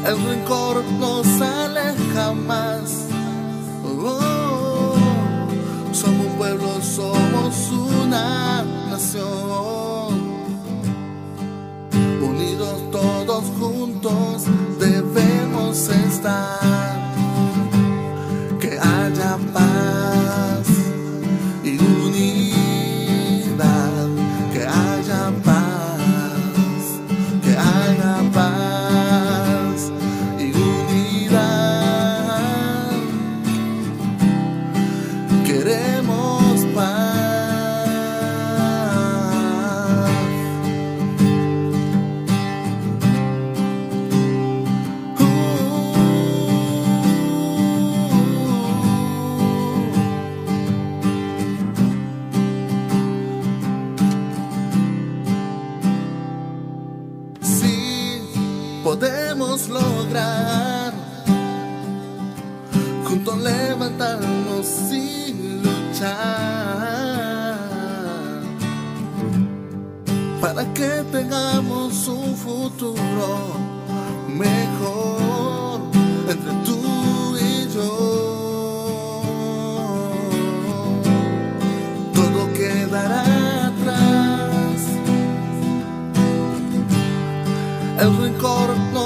el rencor no sale jamás. Somos un pueblo, somos una nación, unidos todos juntos debemos estar. Que haya paz y unidad, que haya paz, que haya paz y unidad. Queremos paz. Podemos lograr juntos levantarnos y luchar para que tengamos un futuro mejor entre tú y yo. Todo quedará atrás, el rencor no